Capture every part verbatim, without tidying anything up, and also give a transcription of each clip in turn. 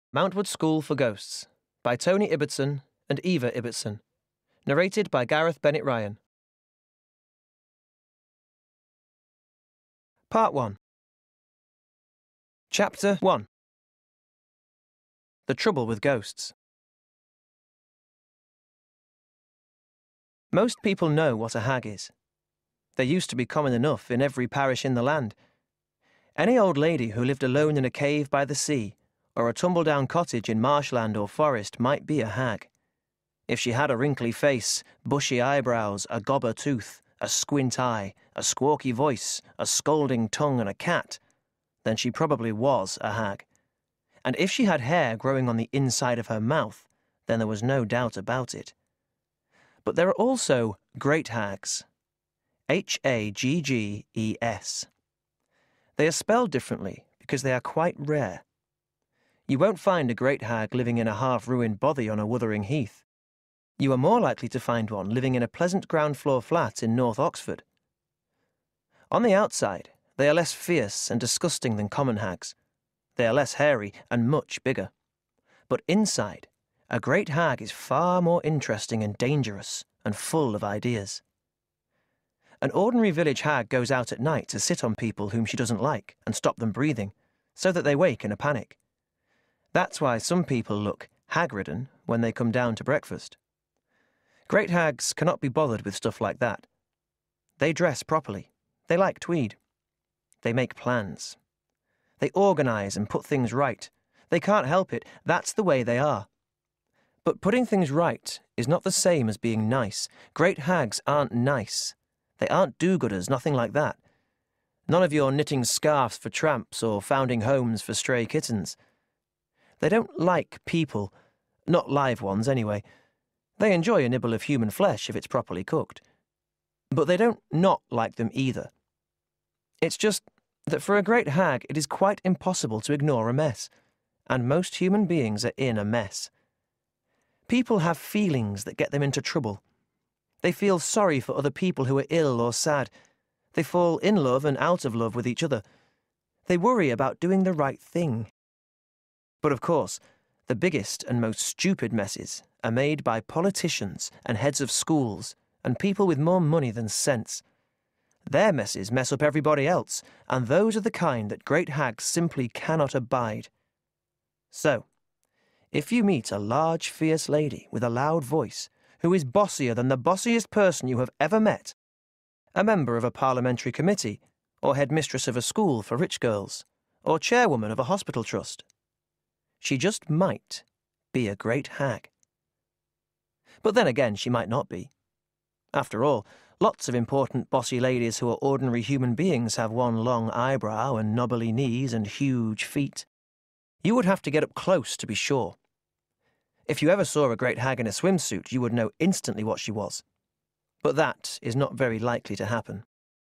Mountwood School for Ghosts by Tony Ibbotson and Eva Ibbotson. Narrated by Gareth Bennett-Ryan. Part one. Chapter one. The Trouble with Ghosts. Most people know what a hag is. They used to be common enough in every parish in the land. Any old lady who lived alone in a cave by the sea, or a tumble-down cottage in marshland or forest, might be a hag. If she had a wrinkly face, bushy eyebrows, a gobber tooth, a squint eye, a squawky voice, a scolding tongue and a cat, then she probably was a hag. And if she had hair growing on the inside of her mouth, then there was no doubt about it. But there are also Great Hagges. H A G G E S. They are spelled differently because they are quite rare. You won't find a great hag living in a half-ruined bothy on a wuthering heath. You are more likely to find one living in a pleasant ground-floor flat in North Oxford. On the outside, they are less fierce and disgusting than common hags. They are less hairy and much bigger. But inside, a great hag is far more interesting and dangerous and full of ideas. An ordinary village hag goes out at night to sit on people whom she doesn't like and stop them breathing, so that they wake in a panic. That's why some people look hag-ridden when they come down to breakfast. Great hags cannot be bothered with stuff like that. They dress properly. They like tweed. They make plans. They organise and put things right. They can't help it. That's the way they are. But putting things right is not the same as being nice. Great hags aren't nice. They aren't do-gooders, nothing like that. None of your knitting scarves for tramps or founding homes for stray kittens. They don't like people, not live ones anyway. They enjoy a nibble of human flesh if it's properly cooked. But they don't not like them either. It's just that for a great hag it is quite impossible to ignore a mess, and most human beings are in a mess. People have feelings that get them into trouble. They feel sorry for other people who are ill or sad. They fall in love and out of love with each other. They worry about doing the right thing. But of course, the biggest and most stupid messes are made by politicians and heads of schools and people with more money than sense. Their messes mess up everybody else, and those are the kind that great hags simply cannot abide. So, if you meet a large, fierce lady with a loud voice who is bossier than the bossiest person you have ever met, a member of a parliamentary committee, or headmistress of a school for rich girls, or chairwoman of a hospital trust, she just might be a great hag. But then again, she might not be. After all, lots of important bossy ladies who are ordinary human beings have one long eyebrow and knobbly knees and huge feet. You would have to get up close to be sure. If you ever saw a great hag in a swimsuit, you would know instantly what she was. But that is not very likely to happen.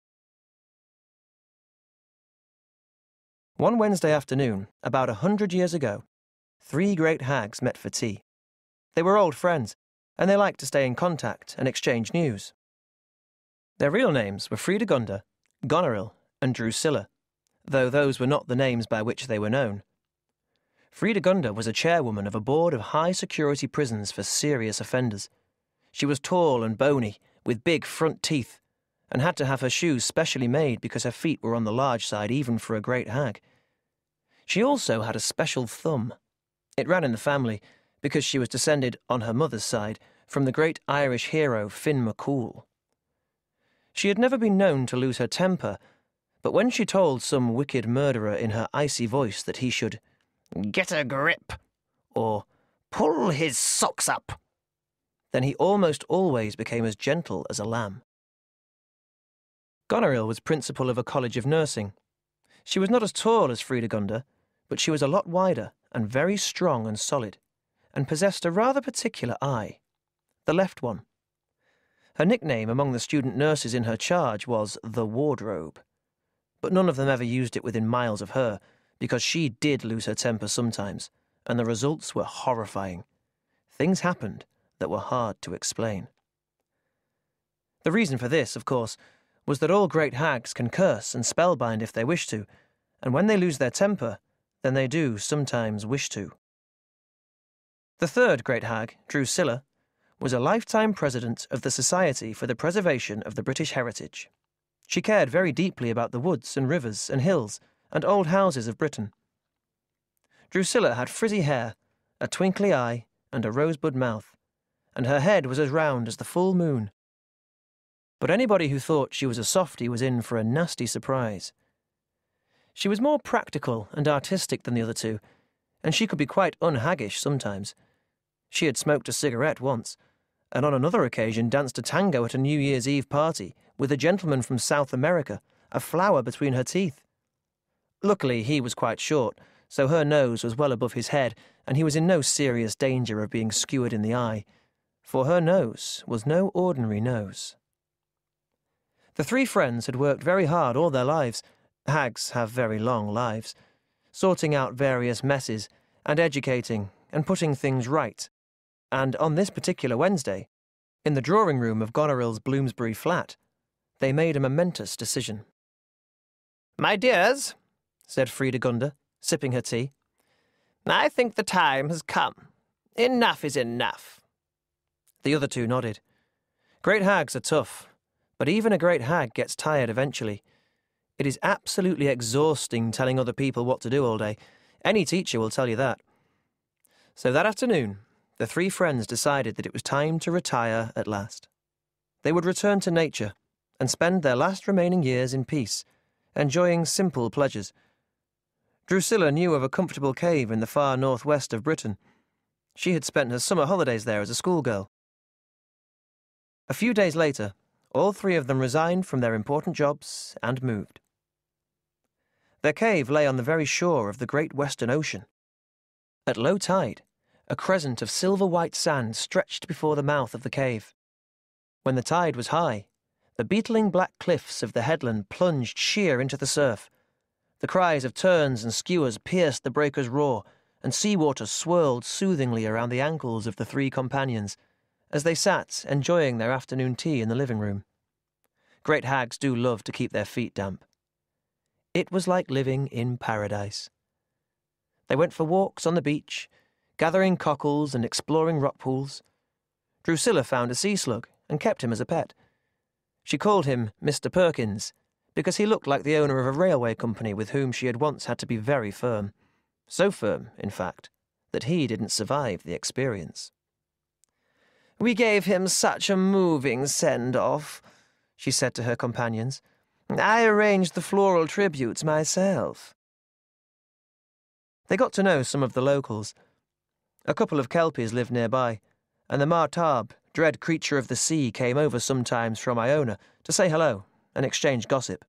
One Wednesday afternoon, about a hundred years ago, three great hags met for tea. They were old friends, and they liked to stay in contact and exchange news. Their real names were Fredegonda, Goneril, and Drusilla, though those were not the names by which they were known. Fredegonda was a chairwoman of a board of high-security prisons for serious offenders. She was tall and bony, with big front teeth, and had to have her shoes specially made because her feet were on the large side even for a great hag. She also had a special thumb. It ran in the family because she was descended, on her mother's side, from the great Irish hero Finn McCool. She had never been known to lose her temper, but when she told some wicked murderer in her icy voice that he should get a grip, or pull his socks up, then he almost always became as gentle as a lamb. Goneril was principal of a college of nursing. She was not as tall as Fredegonda, but she was a lot wider and very strong and solid, and possessed a rather particular eye, the left one. Her nickname among the student nurses in her charge was the Wardrobe, but none of them ever used it within miles of her, because she did lose her temper sometimes, and the results were horrifying. Things happened that were hard to explain. The reason for this, of course, was that all great hags can curse and spellbind if they wish to, and when they lose their temper, then they do sometimes wish to. The third great hag, Drusilla, was a lifetime president of the Society for the Preservation of the British Heritage. She cared very deeply about the woods and rivers and hills and old houses of Britain. Drusilla had frizzy hair, a twinkly eye, and a rosebud mouth, and her head was as round as the full moon. But anybody who thought she was a softie was in for a nasty surprise. She was more practical and artistic than the other two, and she could be quite unhaggish sometimes. She had smoked a cigarette once, and on another occasion danced a tango at a New Year's Eve party with a gentleman from South America, a flower between her teeth. Luckily, he was quite short, so her nose was well above his head, and he was in no serious danger of being skewered in the eye, for her nose was no ordinary nose. The three friends had worked very hard all their lives. Hags have very long lives, sorting out various messes and educating and putting things right. And on this particular Wednesday, in the drawing room of Goneril's Bloomsbury flat, they made a momentous decision. "My dears," said Fredegonda, sipping her tea, "I think the time has come. Enough is enough." The other two nodded. Great hags are tough, but even a great hag gets tired eventually. It is absolutely exhausting telling other people what to do all day. Any teacher will tell you that. So that afternoon, the three friends decided that it was time to retire at last. They would return to nature and spend their last remaining years in peace, enjoying simple pleasures. Drusilla knew of a comfortable cave in the far northwest of Britain. She had spent her summer holidays there as a schoolgirl. A few days later, all three of them resigned from their important jobs and moved. Their cave lay on the very shore of the Great Western Ocean. At low tide, a crescent of silver-white sand stretched before the mouth of the cave. When the tide was high, the beetling black cliffs of the headland plunged sheer into the surf. The cries of terns and skuas pierced the breakers' roar, and seawater swirled soothingly around the ankles of the three companions as they sat enjoying their afternoon tea in the living room. Great hags do love to keep their feet damp. It was like living in paradise. They went for walks on the beach, gathering cockles and exploring rock pools. Drusilla found a sea slug and kept him as a pet. She called him Mister Perkins, because he looked like the owner of a railway company with whom she had once had to be very firm. So firm, in fact, that he didn't survive the experience. "We gave him such a moving send-off," she said to her companions. "I arranged the floral tributes myself." They got to know some of the locals. A couple of Kelpies lived nearby, and the Martab, dread creature of the sea, came over sometimes from Iona to say hello and exchange gossip.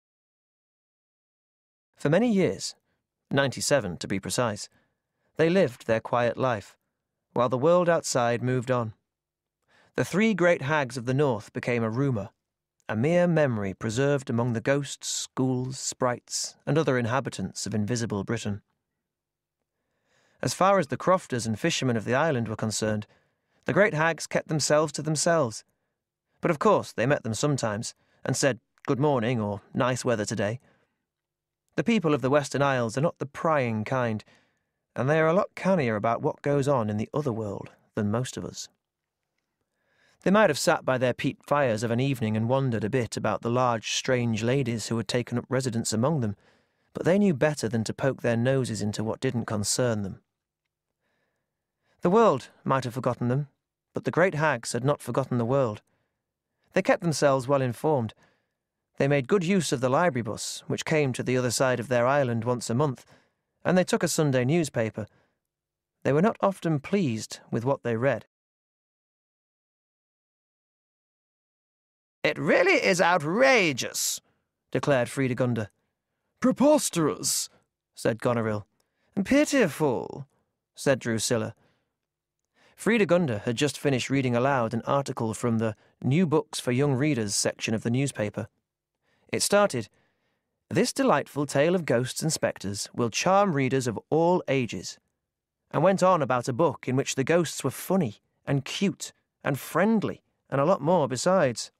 For many years, ninety-seven to be precise, they lived their quiet life, while the world outside moved on. The three great hags of the north became a rumour, a mere memory preserved among the ghosts, ghouls, sprites, and other inhabitants of invisible Britain. As far as the crofters and fishermen of the island were concerned, the great hags kept themselves to themselves. But of course they met them sometimes, and said, "Good morning," or "Nice weather today." The people of the Western Isles are not the prying kind, and they are a lot cannier about what goes on in the other world than most of us. They might have sat by their peat fires of an evening and wondered a bit about the large, strange ladies who had taken up residence among them, but they knew better than to poke their noses into what didn't concern them. The world might have forgotten them, but the great hags had not forgotten the world. They kept themselves well informed. They made good use of the library bus, which came to the other side of their island once a month, and they took a Sunday newspaper. They were not often pleased with what they read. "It really is outrageous," declared Fredegonda. "Preposterous," said Goneril. "Pitiful," said Drusilla. Fredegonda had just finished reading aloud an article from the New Books for Young Readers section of the newspaper. It started, "This delightful tale of ghosts and spectres will charm readers of all ages," and went on about a book in which the ghosts were funny and cute and friendly and a lot more besides.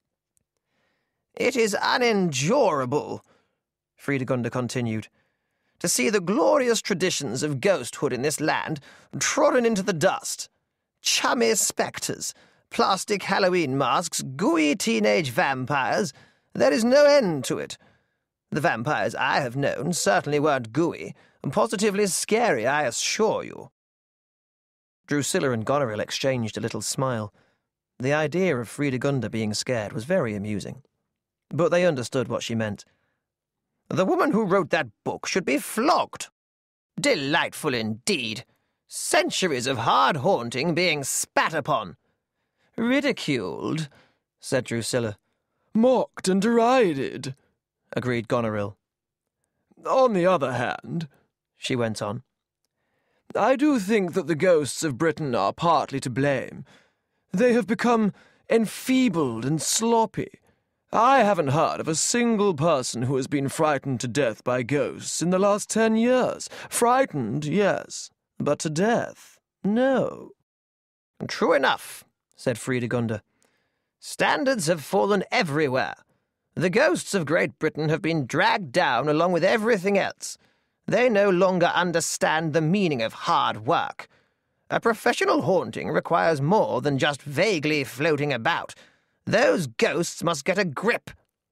"It is unendurable," Fredegonda continued. to see the glorious traditions of ghosthood in this land trodden into the dust. Chummy spectres, plastic Halloween masks, gooey teenage vampires. There is no end to it. The vampires I have known certainly weren't gooey, and positively scary, I assure you." Drusilla and Goneril exchanged a little smile. The idea of Fredegonda being scared was very amusing, but they understood what she meant. "The woman who wrote that book should be flogged. Delightful indeed. Centuries of hard haunting being spat upon." "Ridiculed," said Drusilla. "Mocked and derided," agreed Goneril. "On the other hand," she went on, "I do think that the ghosts of Britain are partly to blame. They have become enfeebled and sloppy. I haven't heard of a single person who has been frightened to death by ghosts in the last ten years. Frightened, yes, but to death, no." "True enough," said Fredegonda. "Standards have fallen everywhere. The ghosts of Great Britain have been dragged down along with everything else. They no longer understand the meaning of hard work. A professional haunting requires more than just vaguely floating about. Those ghosts must get a grip."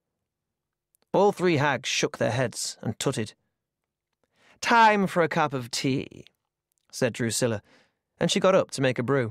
All three hags shook their heads and tutted. "Time for a cup of tea," said Drusilla, and she got up to make a brew.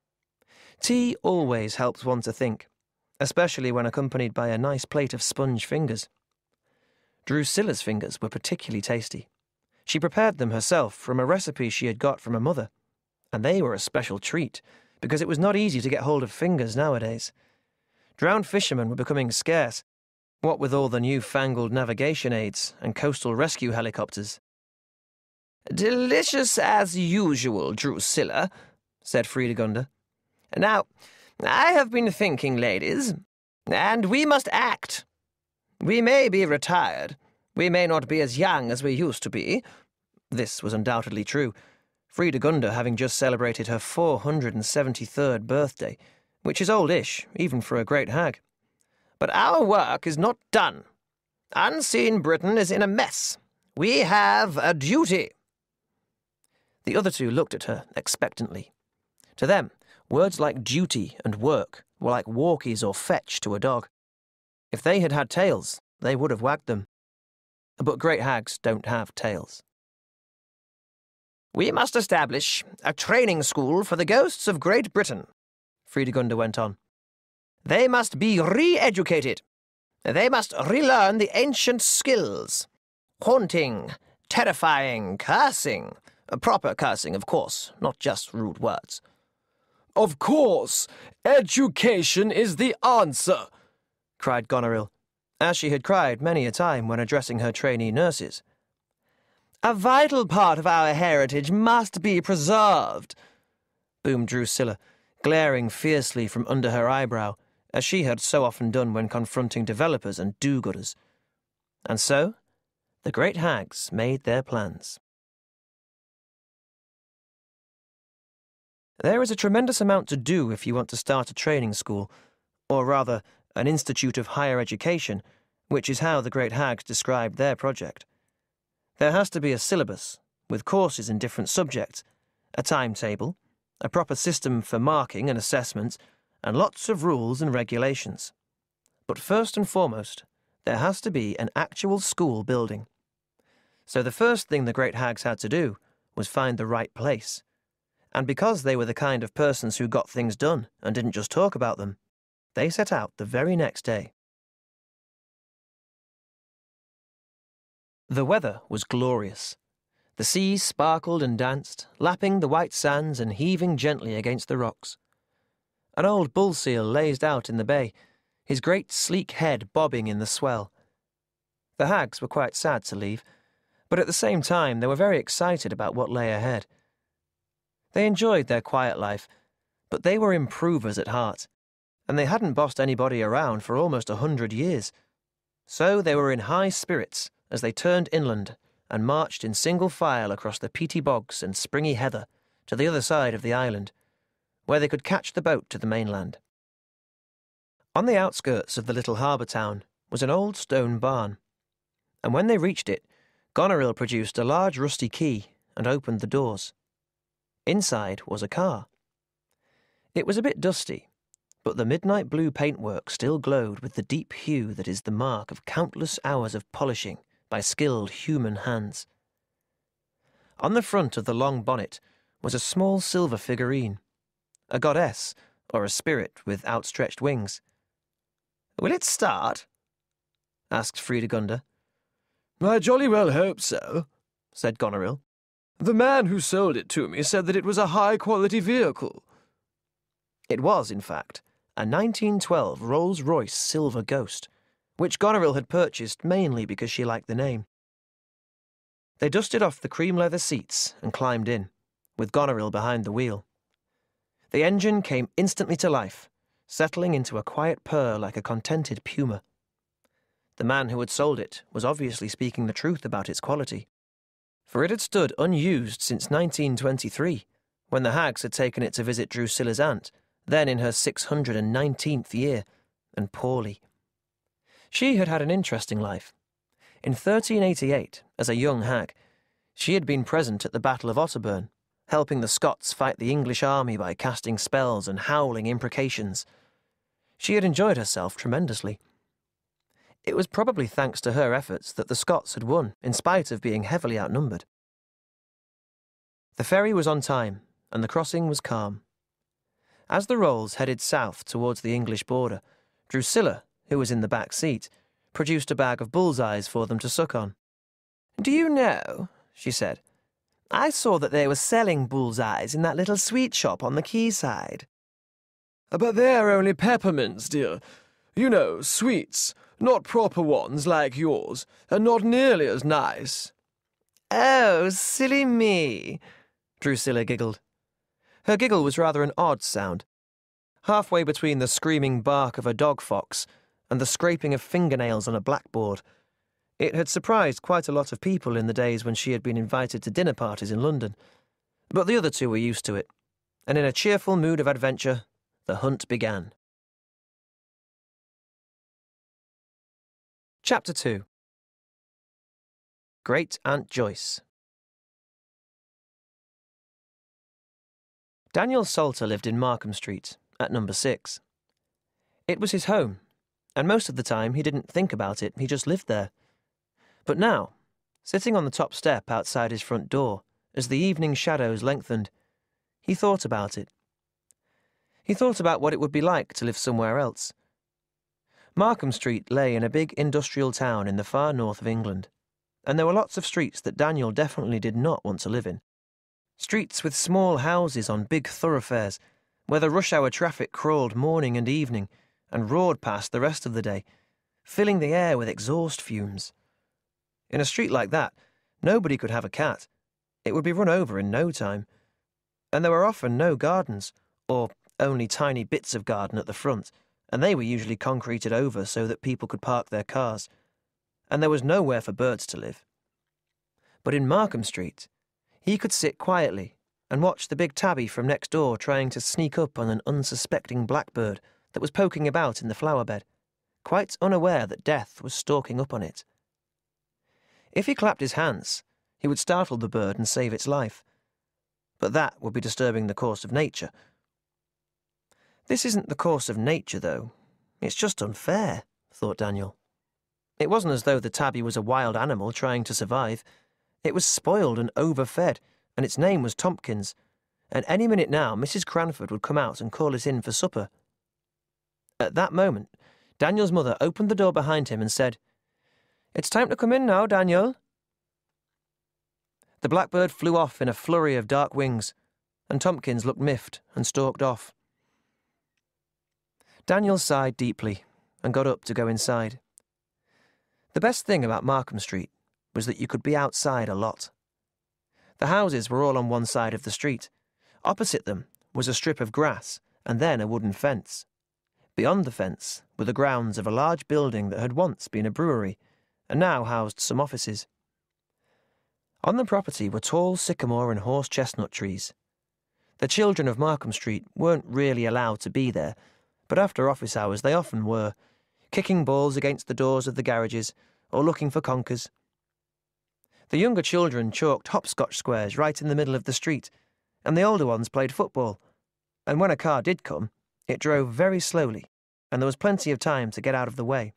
Tea always helps one to think, especially when accompanied by a nice plate of sponge fingers. Drusilla's fingers were particularly tasty. She prepared them herself from a recipe she had got from her mother, and they were a special treat, because it was not easy to get hold of fingers nowadays. Drowned fishermen were becoming scarce, what with all the new-fangled navigation aids and coastal rescue helicopters. "Delicious as usual, Drusilla," said Fredegonda. "Now, I have been thinking, ladies, and we must act. We may be retired. We may not be as young as we used to be." This was undoubtedly true, Fredegonda having just celebrated her four hundred and seventy-third birthday, which is oldish, even for a great hag. "But our work is not done. Unseen Britain is in a mess. We have a duty." The other two looked at her expectantly. To them, words like duty and work were like walkies or fetch to a dog. If they had had tails, they would have wagged them. But great hags don't have tails. "We must establish a training school for the ghosts of Great Britain," Fredegonda went on. "They must be re-educated. They must relearn the ancient skills. Haunting, terrifying, cursing. Proper cursing, of course, not just rude words." "Of course, education is the answer," cried Goneril, as she had cried many a time when addressing her trainee nurses. "A vital part of our heritage must be preserved," boomed Drusilla, glaring fiercely from under her eyebrow, as she had so often done when confronting developers and do-gooders. And so, the great hags made their plans. There is a tremendous amount to do if you want to start a training school, or rather, an institute of higher education, which is how the great hags described their project. There has to be a syllabus, with courses in different subjects, a timetable, a proper system for marking and assessment, and lots of rules and regulations. But first and foremost, there has to be an actual school building. So the first thing the great hags had to do was find the right place. And because they were the kind of persons who got things done and didn't just talk about them, they set out the very next day. The weather was glorious. The sea sparkled and danced, lapping the white sands and heaving gently against the rocks. An old bull seal lazed out in the bay, his great sleek head bobbing in the swell. The hags were quite sad to leave, but at the same time they were very excited about what lay ahead. They enjoyed their quiet life, but they were improvers at heart, and they hadn't bossed anybody around for almost a hundred years. So they were in high spirits as they turned inland and marched in single file across the peaty bogs and springy heather to the other side of the island, where they could catch the boat to the mainland. On the outskirts of the little harbour town was an old stone barn, and when they reached it, Goneril produced a large rusty key and opened the doors. Inside was a car. It was a bit dusty, but the midnight blue paintwork still glowed with the deep hue that is the mark of countless hours of polishing by skilled human hands. On the front of the long bonnet was a small silver figurine, a goddess or a spirit with outstretched wings. "Will it start?" asked Fredegonda. "I jolly well hope so," said Goneril. "The man who sold it to me said that it was a high-quality vehicle." It was, in fact, a nineteen twelve Rolls-Royce Silver Ghost, which Goneril had purchased mainly because she liked the name. They dusted off the cream leather seats and climbed in, with Goneril behind the wheel. The engine came instantly to life, settling into a quiet purr like a contented puma. The man who had sold it was obviously speaking the truth about its quality, for it had stood unused since nineteen twenty-three, when the hags had taken it to visit Drusilla's aunt, then in her six hundred and nineteenth year, and poorly. She had had an interesting life. In thirteen eighty-eight, as a young hag, she had been present at the Battle of Otterburn, helping the Scots fight the English army by casting spells and howling imprecations. She had enjoyed herself tremendously. It was probably thanks to her efforts that the Scots had won, in spite of being heavily outnumbered. The ferry was on time, and the crossing was calm. As the Rolls headed south towards the English border, Drusilla, who was in the back seat, produced a bag of bullseyes for them to suck on. "Do you know," she said, "I saw that they were selling bullseyes in that little sweet shop on the quayside." "But they're only peppermints, dear. You know, sweets, not proper ones like yours, and not nearly as nice." "Oh, silly me," Drusilla giggled. Her giggle was rather an odd sound, halfway between the screaming bark of a dog fox and the scraping of fingernails on a blackboard. It had surprised quite a lot of people in the days when she had been invited to dinner parties in London, but the other two were used to it, and in a cheerful mood of adventure, the hunt began. Chapter two. Great-Aunt Joyce. Daniel Salter lived in Markham Street, at number six. It was his home, and most of the time he didn't think about it, he just lived there. But now, sitting on the top step outside his front door, as the evening shadows lengthened, he thought about it. He thought about what it would be like to live somewhere else. Markham Street lay in a big industrial town in the far north of England, and there were lots of streets that Daniel definitely did not want to live in. Streets with small houses on big thoroughfares, where the rush-hour traffic crawled morning and evening and roared past the rest of the day, filling the air with exhaust fumes. In a street like that, nobody could have a cat. It would be run over in no time. And there were often no gardens, or only tiny bits of garden at the front, and they were usually concreted over so that people could park their cars. And there was nowhere for birds to live. But in Markham Street, he could sit quietly and watch the big tabby from next door trying to sneak up on an unsuspecting blackbird that was poking about in the flower bed, quite unaware that death was stalking up on it. If he clapped his hands, he would startle the bird and save its life. But that would be disturbing the course of nature. This isn't the course of nature, though. It's just unfair, thought Daniel. It wasn't as though the tabby was a wild animal trying to survive. It was spoiled and overfed, and its name was Tompkins, and any minute now Missus Cranford would come out and call it in for supper. At that moment, Daniel's mother opened the door behind him and said, "It's time to come in now, Daniel." The blackbird flew off in a flurry of dark wings, and Tompkins looked miffed and stalked off. Daniel sighed deeply and got up to go inside. The best thing about Markham Street was that you could be outside a lot. The houses were all on one side of the street. Opposite them was a strip of grass and then a wooden fence. Beyond the fence were the grounds of a large building that had once been a brewery and now housed some offices. On the property were tall sycamore and horse chestnut trees. The children of Markham Street weren't really allowed to be there, but after office hours they often were, kicking balls against the doors of the garages or looking for conkers. The younger children chalked hopscotch squares right in the middle of the street, and the older ones played football. And when a car did come, it drove very slowly, and there was plenty of time to get out of the way.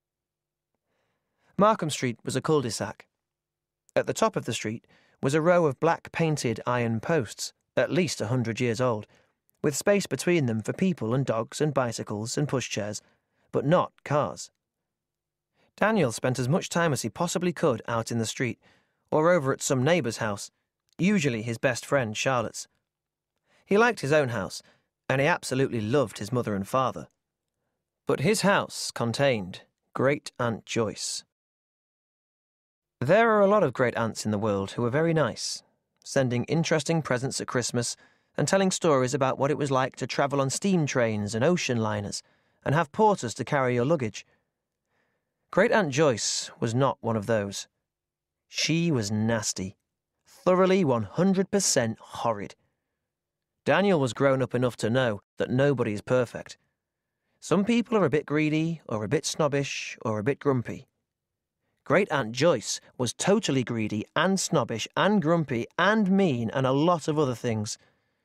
Markham Street was a cul-de-sac. At the top of the street was a row of black-painted iron posts, at least a hundred years old, with space between them for people and dogs and bicycles and pushchairs, but not cars. Daniel spent as much time as he possibly could out in the street, or over at some neighbour's house, usually his best friend Charlotte's. He liked his own house, and he absolutely loved his mother and father. But his house contained Great-Aunt Joyce. There are a lot of great-aunts in the world who are very nice, sending interesting presents at Christmas and telling stories about what it was like to travel on steam trains and ocean liners and have porters to carry your luggage. Great-Aunt Joyce was not one of those. She was nasty, thoroughly one hundred percent horrid. Daniel was grown up enough to know that nobody is perfect. Some people are a bit greedy, or a bit snobbish, or a bit grumpy. Great-Aunt Joyce was totally greedy and snobbish and grumpy and mean and a lot of other things.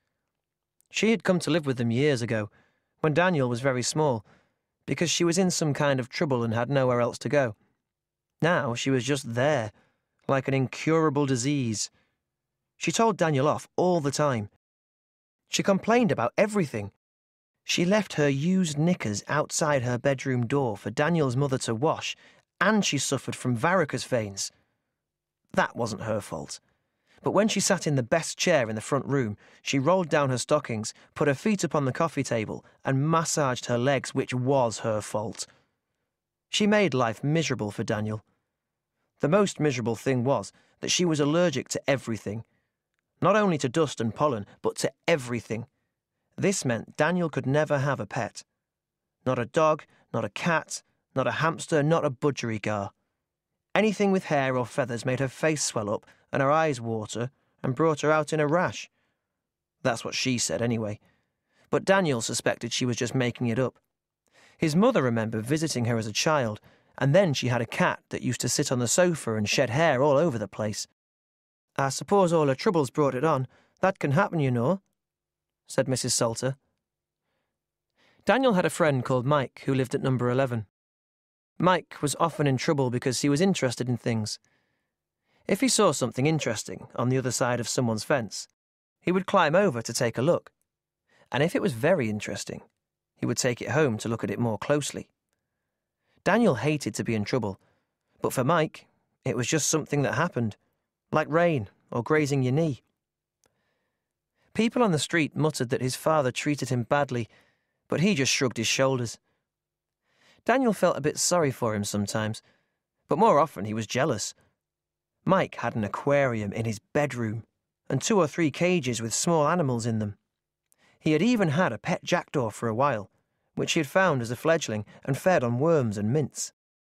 She had come to live with them years ago, when Daniel was very small, because she was in some kind of trouble and had nowhere else to go. Now she was just there, like an incurable disease. She told Daniel off all the time. She complained about everything. She left her used knickers outside her bedroom door for Daniel's mother to wash, and she suffered from varicose veins. That wasn't her fault. But when she sat in the best chair in the front room, she rolled down her stockings, put her feet upon the coffee table, and massaged her legs, which was her fault. She made life miserable for Daniel. The most miserable thing was that she was allergic to everything. Not only to dust and pollen, but to everything. This meant Daniel could never have a pet. Not a dog, not a cat, not a hamster, not a budgerigar. Anything with hair or feathers made her face swell up and her eyes water and brought her out in a rash. That's what she said anyway. But Daniel suspected she was just making it up. His mother remembered visiting her as a child, and then she had a cat that used to sit on the sofa and shed hair all over the place. "I suppose all her troubles brought it on. That can happen, you know," said Missus Salter. Daniel had a friend called Mike who lived at number eleven. Mike was often in trouble because he was interested in things. If he saw something interesting on the other side of someone's fence, he would climb over to take a look. And if it was very interesting, he would take it home to look at it more closely. Daniel hated to be in trouble, but for Mike, it was just something that happened, like rain or grazing your knee. People on the street muttered that his father treated him badly, but he just shrugged his shoulders. Daniel felt a bit sorry for him sometimes, but more often he was jealous. Mike had an aquarium in his bedroom, and two or three cages with small animals in them. He had even had a pet jackdaw for a while, which he had found as a fledgling and fed on worms and mints.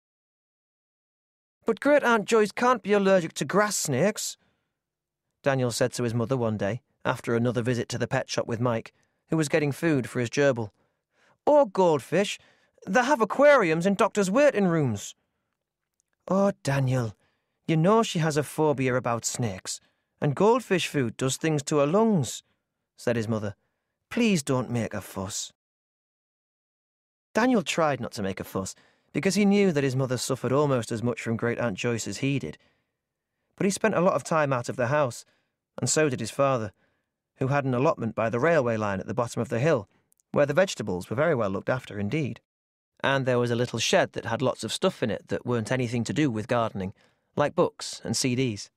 "But Great-Aunt Joyce can't be allergic to grass snakes," Daniel said to his mother one day, after another visit to the pet shop with Mike, who was getting food for his gerbil. "Or goldfish. They have aquariums in doctors' waiting rooms." "Oh, Daniel, you know she has a phobia about snakes, and goldfish food does things to her lungs," said his mother. "Please don't make a fuss." Daniel tried not to make a fuss, because he knew that his mother suffered almost as much from Great-Aunt Joyce as he did. But he spent a lot of time out of the house, and so did his father, who had an allotment by the railway line at the bottom of the hill, where the vegetables were very well looked after indeed. And there was a little shed that had lots of stuff in it that weren't anything to do with gardening, like books and C Ds.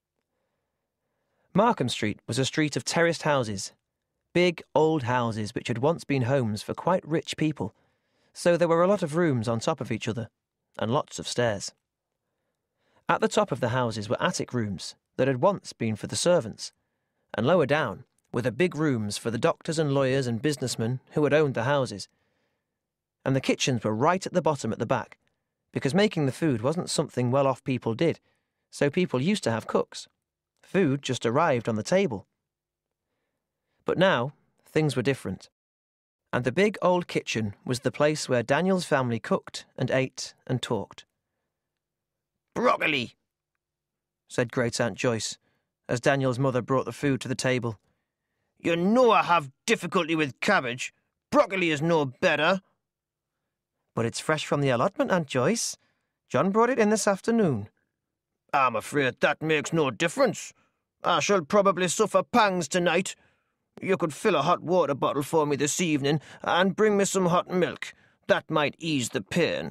Markham Street was a street of terraced houses, big old houses which had once been homes for quite rich people, so there were a lot of rooms on top of each other, and lots of stairs. At the top of the houses were attic rooms that had once been for the servants, and lower down were the big rooms for the doctors and lawyers and businessmen who had owned the houses. And the kitchens were right at the bottom at the back, because making the food wasn't something well-off people did, so people used to have cooks. Food just arrived on the table. But now, things were different. And the big old kitchen was the place where Daniel's family cooked and ate and talked. "Broccoli," said Great-Aunt Joyce, as Daniel's mother brought the food to the table. You know I have difficulty with cabbage. Broccoli is no better. But it's fresh from the allotment, Aunt Joyce. John brought it in this afternoon. I'm afraid that makes no difference. I shall probably suffer pangs tonight. You could fill a hot water bottle for me this evening and bring me some hot milk. That might ease the pain.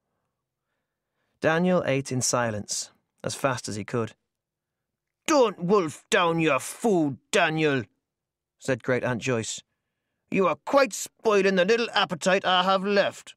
Daniel ate in silence, as fast as he could. Don't wolf down your food, Daniel, said Great-Aunt Joyce. You are quite spoiling the little appetite I have left.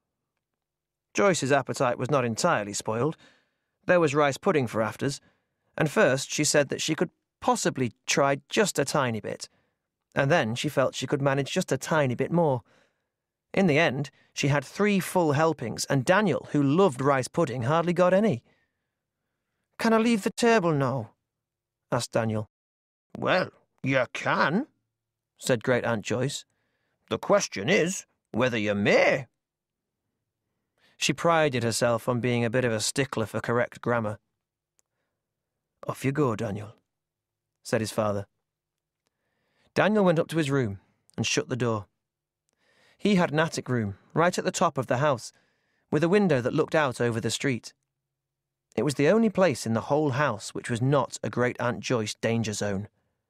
Joyce's appetite was not entirely spoiled. There was rice pudding for afters, and first she said that she could possibly try just a tiny bit, and then she felt she could manage just a tiny bit more. In the end, she had three full helpings, and Daniel, who loved rice pudding, hardly got any. Can I leave the table now? Asked Daniel. Well, you can, said Great-Aunt Joyce. The question is whether you may. She prided herself on being a bit of a stickler for correct grammar. Off you go, Daniel, said his father. Daniel went up to his room and shut the door. He had an attic room right at the top of the house, with a window that looked out over the street. It was the only place in the whole house which was not a Great-Aunt Joyce danger zone.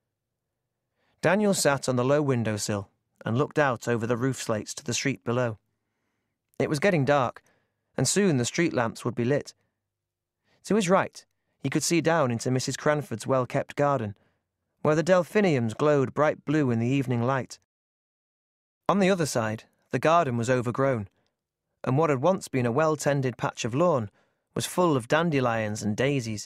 Daniel sat on the low windowsill and looked out over the roof slates to the street below. It was getting dark, and soon the street lamps would be lit. To his right, he could see down into Missus Cranford's well-kept garden, where the delphiniums glowed bright blue in the evening light. On the other side, the garden was overgrown, and what had once been a well-tended patch of lawn was full of dandelions and daisies.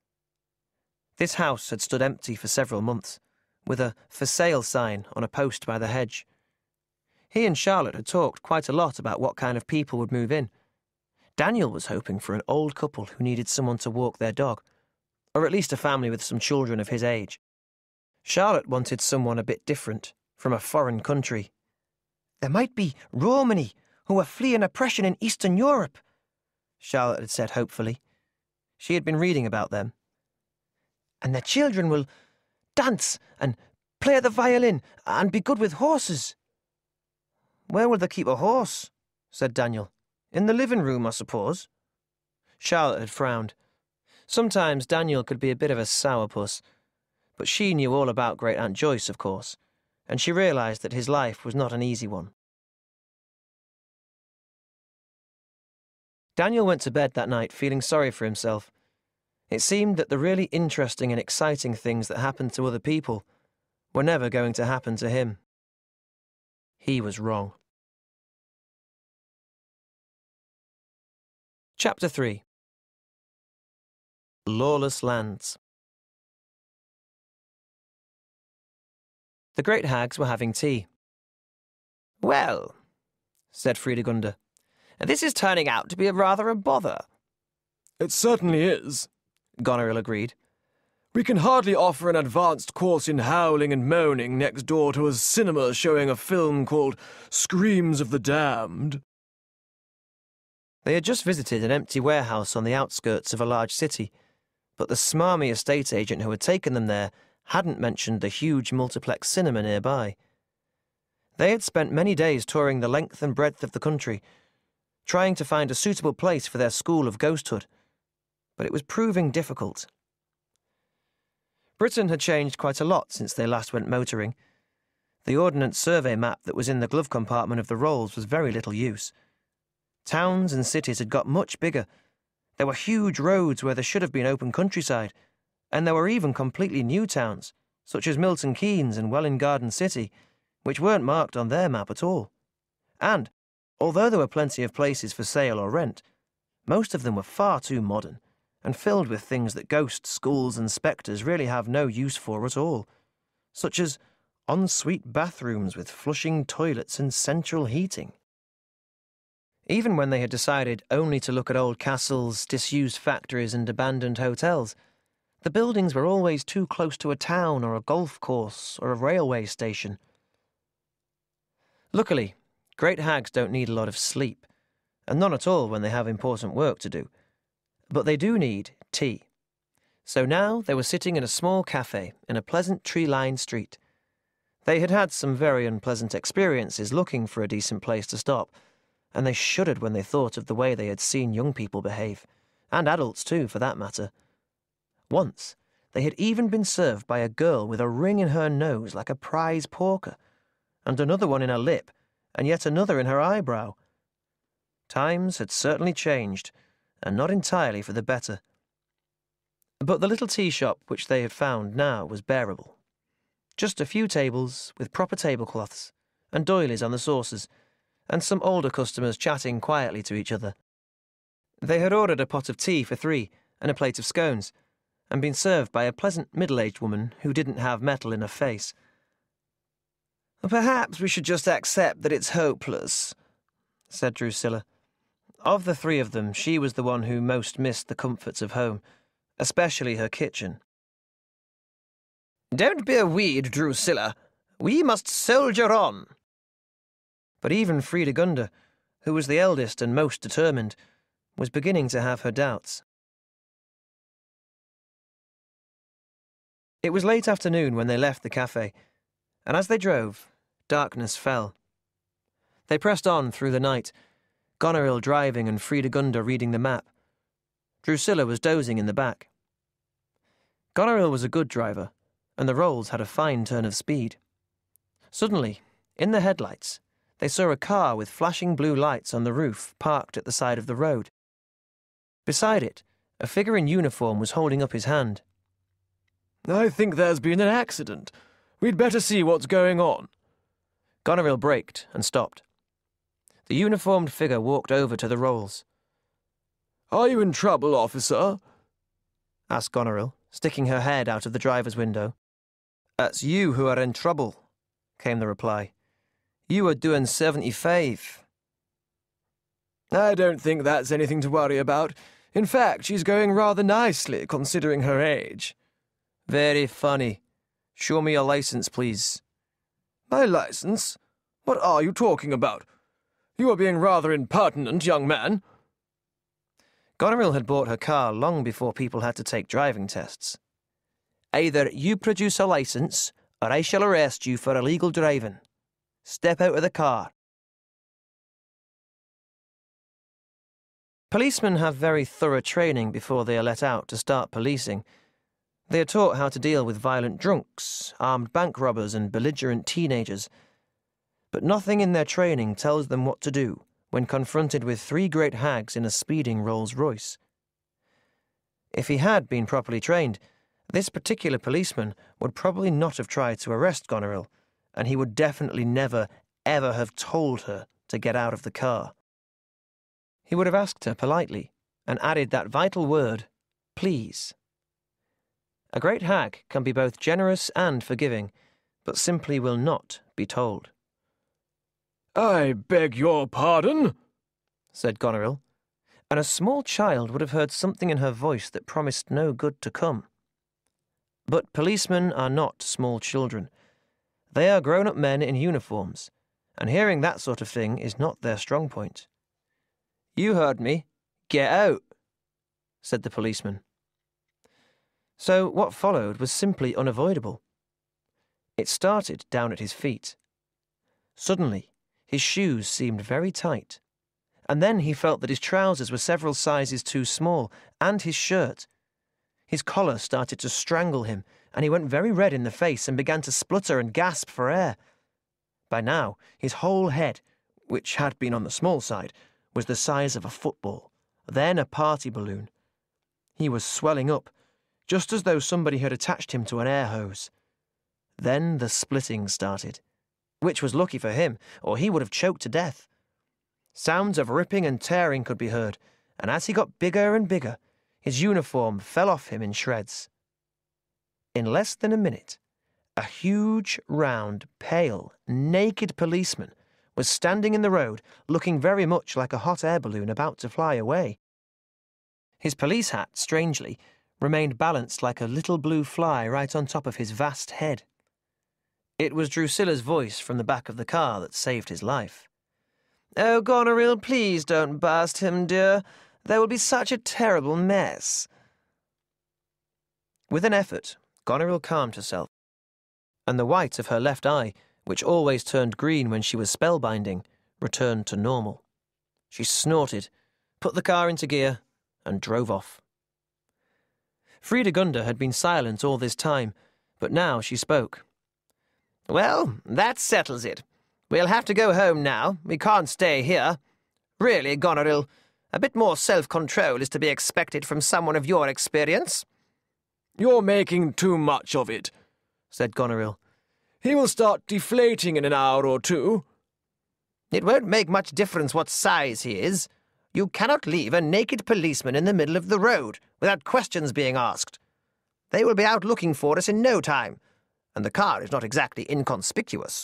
This house had stood empty for several months, with a for sale sign on a post by the hedge. He and Charlotte had talked quite a lot about what kind of people would move in. Daniel was hoping for an old couple who needed someone to walk their dog, or at least a family with some children of his age. Charlotte wanted someone a bit different, from a foreign country. There might be Romani who are fleeing oppression in Eastern Europe, Charlotte had said hopefully. She had been reading about them. And their children will dance and play the violin and be good with horses. Where will they keep a horse? Said Daniel. In the living room, I suppose. Charlotte had frowned. Sometimes Daniel could be a bit of a sourpuss, but she knew all about Great-Aunt Joyce, of course, and she realised that his life was not an easy one. Daniel went to bed that night feeling sorry for himself. It seemed that the really interesting and exciting things that happened to other people were never going to happen to him. He was wrong. Chapter three. Lawless Lands. The Great Hags were having tea. Well, said Fredegonda, this is turning out to be a rather a bother. It certainly is, Goneril agreed. We can hardly offer an advanced course in howling and moaning next door to a cinema showing a film called Screams of the Damned. They had just visited an empty warehouse on the outskirts of a large city, but the smarmy estate agent who had taken them there hadn't mentioned the huge multiplex cinema nearby. They had spent many days touring the length and breadth of the country, trying to find a suitable place for their school of ghosthood, but it was proving difficult. Britain had changed quite a lot since they last went motoring. The Ordnance Survey map that was in the glove compartment of the rolls was very little use. Towns and cities had got much bigger. There were huge roads where there should have been open countryside, and there were even completely new towns, such as Milton Keynes and Welwyn Garden City, which weren't marked on their map at all. And, although there were plenty of places for sale or rent, most of them were far too modern, and filled with things that ghosts, schools and spectres really have no use for at all, such as ensuite bathrooms with flushing toilets and central heating. Even when they had decided only to look at old castles, disused factories and abandoned hotels, the buildings were always too close to a town or a golf course or a railway station. Luckily, Great Hags don't need a lot of sleep, and none at all when they have important work to do. But they do need tea. So now they were sitting in a small cafe in a pleasant tree-lined street. They had had some very unpleasant experiences looking for a decent place to stop, and they shuddered when they thought of the way they had seen young people behave, and adults too, for that matter. Once, they had even been served by a girl with a ring in her nose like a prize porker, and another one in her lip, and yet another in her eyebrow. Times had certainly changed, and not entirely for the better. But the little tea shop which they had found now was bearable. Just a few tables with proper tablecloths, and doilies on the saucers, and some older customers chatting quietly to each other. They had ordered a pot of tea for three and a plate of scones, and been served by a pleasant middle-aged woman who didn't have metal in her face. "Perhaps we should just accept that it's hopeless," said Drusilla. Of the three of them, she was the one who most missed the comforts of home, especially her kitchen. "Don't be a weed, Drusilla. We must soldier on." But even Fredegonda, who was the eldest and most determined, was beginning to have her doubts. It was late afternoon when they left the cafe, and as they drove, darkness fell. They pressed on through the night, Goneril driving and Fredegonda reading the map. Drusilla was dozing in the back. Goneril was a good driver, and the Rolls had a fine turn of speed. Suddenly, in the headlights, they saw a car with flashing blue lights on the roof parked at the side of the road. Beside it, a figure in uniform was holding up his hand. "I think there's been an accident. We'd better see what's going on." Goneril braked and stopped. The uniformed figure walked over to the Rolls. "Are you in trouble, officer?" asked Goneril, sticking her head out of the driver's window. "It's you who are in trouble," came the reply. "You were doing seventy-five. "I don't think that's anything to worry about. In fact, she's going rather nicely, considering her age." "Very funny. Show me your license, please." "My license? What are you talking about? You are being rather impertinent, young man." Goneril had bought her car long before people had to take driving tests. "Either you produce a license, or I shall arrest you for illegal driving. Step out of the car." Policemen have very thorough training before they are let out to start policing. They are taught how to deal with violent drunks, armed bank robbers, and belligerent teenagers. But nothing in their training tells them what to do when confronted with three great hags in a speeding Rolls-Royce. If he had been properly trained, this particular policeman would probably not have tried to arrest Goneril, and he would definitely never, ever have told her to get out of the car. He would have asked her politely and added that vital word, please. A great hag can be both generous and forgiving, but simply will not be told. "I beg your pardon," said Goneril, and a small child would have heard something in her voice that promised no good to come. But policemen are not small children. They are grown-up men in uniforms, and hearing that sort of thing is not their strong point. "You heard me. Get out," said the policeman. So what followed was simply unavoidable. It started down at his feet. Suddenly, his shoes seemed very tight, and then he felt that his trousers were several sizes too small, and his shirt. His collar started to strangle him, and he went very red in the face and began to splutter and gasp for air. By now, his whole head, which had been on the small side, was the size of a football, then a party balloon. He was swelling up, just as though somebody had attached him to an air hose. Then the splitting started, which was lucky for him, or he would have choked to death. Sounds of ripping and tearing could be heard, and as he got bigger and bigger, his uniform fell off him in shreds. In less than a minute, a huge, round, pale, naked policeman was standing in the road, looking very much like a hot air balloon about to fly away. His police hat, strangely, remained balanced like a little blue fly right on top of his vast head. It was Drusilla's voice from the back of the car that saved his life. "Oh, Goneril, please don't burst him, dear. There will be such a terrible mess." With an effort, Goneril calmed herself, and the white of her left eye, which always turned green when she was spellbinding, returned to normal. She snorted, put the car into gear, and drove off. Fredegonda had been silent all this time, but now she spoke. Well, that settles it. We'll have to go home now. We can't stay here. Really, Goneril, a bit more self-control is to be expected from someone of your experience. You're making too much of it, said Goneril. He will start deflating in an hour or two. It won't make much difference what size he is. You cannot leave a naked policeman in the middle of the road without questions being asked. They will be out looking for us in no time, and the car is not exactly inconspicuous.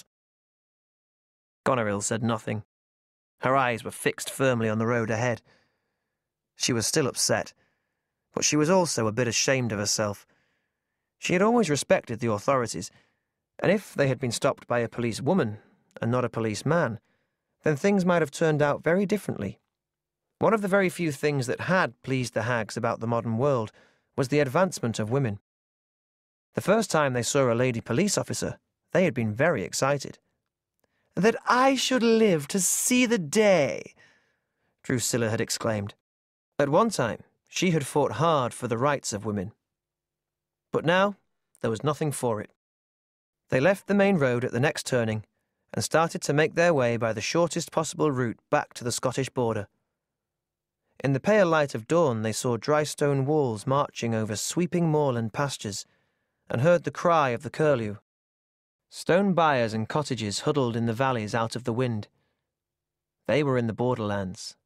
Goneril said nothing. Her eyes were fixed firmly on the road ahead. She was still upset, but she was also a bit ashamed of herself. She had always respected the authorities, and if they had been stopped by a policewoman and not a policeman, then things might have turned out very differently. One of the very few things that had pleased the hags about the modern world was the advancement of women. The first time they saw a lady police officer, they had been very excited. "That I should live to see the day," Drusilla had exclaimed. At one time, she had fought hard for the rights of women. But now, there was nothing for it. They left the main road at the next turning and started to make their way by the shortest possible route back to the Scottish border. In the pale light of dawn, they saw dry stone walls marching over sweeping moorland pastures and heard the cry of the curlew. Stone byres and cottages huddled in the valleys out of the wind. They were in the borderlands.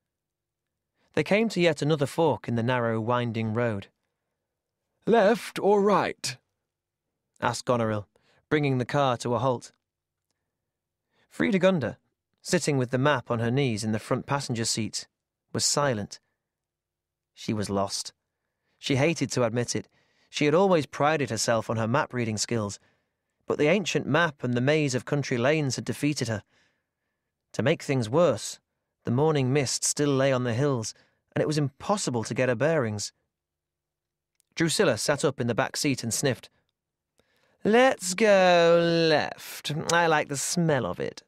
They came to yet another fork in the narrow, winding road. "Left or right?" asked Goneril, bringing the car to a halt. Fredegonda, sitting with the map on her knees in the front passenger seat, was silent. She was lost. She hated to admit it. She had always prided herself on her map-reading skills, but the ancient map and the maze of country lanes had defeated her. To make things worse, the morning mist still lay on the hills, and it was impossible to get her bearings. Drusilla sat up in the back seat and sniffed. "Let's go left. I like the smell of it."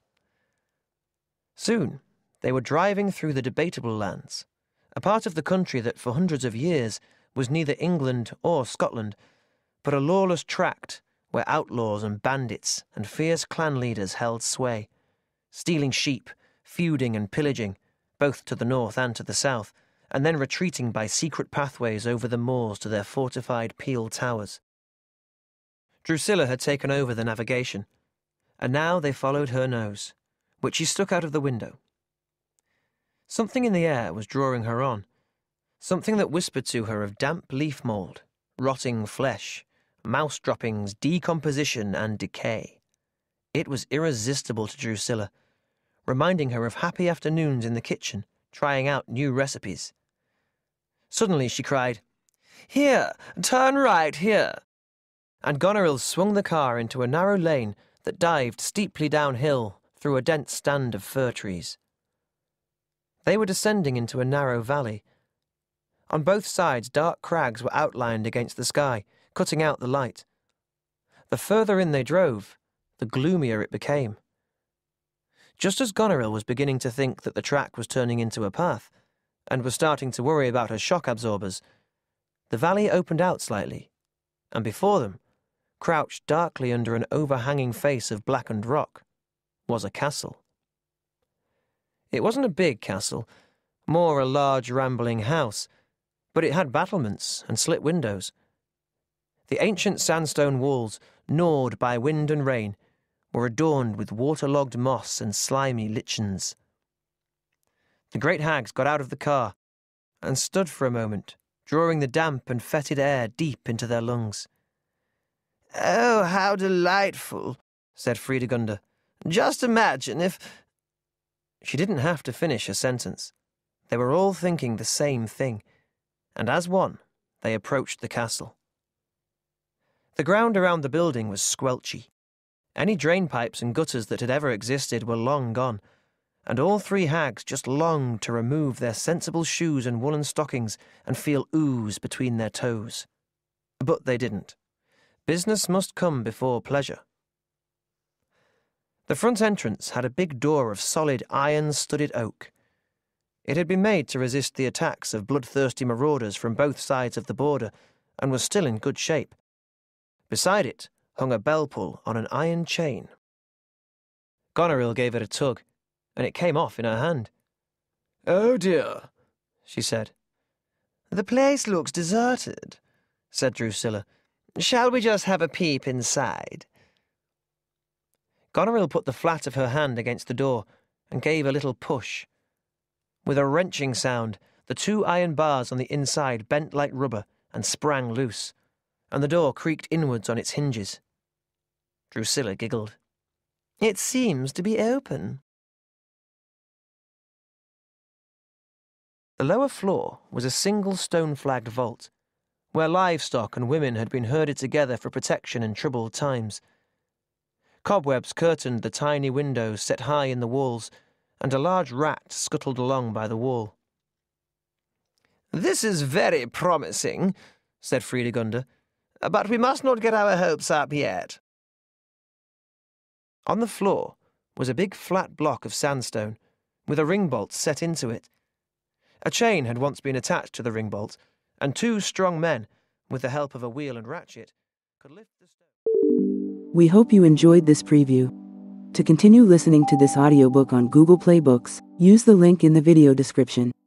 Soon, they were driving through the Debatable Lands, a part of the country that for hundreds of years was neither England or Scotland, but a lawless tract where outlaws and bandits and fierce clan leaders held sway, stealing sheep, feuding and pillaging, both to the north and to the south, and then retreating by secret pathways over the moors to their fortified peel towers. Drusilla had taken over the navigation, and now they followed her nose, which she stuck out of the window. Something in the air was drawing her on, something that whispered to her of damp leaf mould, rotting flesh, mouse droppings, decomposition and decay. It was irresistible to Drusilla, reminding her of happy afternoons in the kitchen, trying out new recipes. Suddenly she cried, "Here, turn right here," and Goneril swung the car into a narrow lane that dived steeply downhill through a dense stand of fir trees. They were descending into a narrow valley. On both sides, dark crags were outlined against the sky, cutting out the light. The further in they drove, the gloomier it became. Just as Goneril was beginning to think that the track was turning into a path, and was starting to worry about her shock absorbers, the valley opened out slightly, and before them, crouched darkly under an overhanging face of blackened rock, was a castle. It wasn't a big castle, more a large rambling house, but it had battlements and slit windows. The ancient sandstone walls, gnawed by wind and rain, were adorned with waterlogged moss and slimy lichens. The Great Hags got out of the car and stood for a moment, drawing the damp and fetid air deep into their lungs. "Oh, how delightful," said Fredegonda. "Just imagine if—" She didn't have to finish a sentence. They were all thinking the same thing, and as one, they approached the castle. The ground around the building was squelchy. Any drain pipes and gutters that had ever existed were long gone, and all three hags just longed to remove their sensible shoes and woolen stockings and feel ooze between their toes. But they didn't. Business must come before pleasure. The front entrance had a big door of solid iron-studded oak. It had been made to resist the attacks of bloodthirsty marauders from both sides of the border, and was still in good shape. Beside it hung a bell pull on an iron chain. Goneril gave it a tug, and it came off in her hand. "Oh dear," she said. "The place looks deserted," said Drusilla. "Shall we just have a peep inside?" Goneril put the flat of her hand against the door and gave a little push. With a wrenching sound, the two iron bars on the inside bent like rubber and sprang loose, and the door creaked inwards on its hinges. Drusilla giggled. "It seems to be open." The lower floor was a single stone-flagged vault, where livestock and women had been herded together for protection in troubled times. Cobwebs curtained the tiny windows set high in the walls, and a large rat scuttled along by the wall. "This is very promising," said Fredegonda, "but we must not get our hopes up yet." On the floor was a big flat block of sandstone, with a ring bolt set into it. A chain had once been attached to the ring bolt, and two strong men, with the help of a wheel and ratchet, could lift the stone. We hope you enjoyed this preview. To continue listening to this audiobook on Google Play Books, use the link in the video description.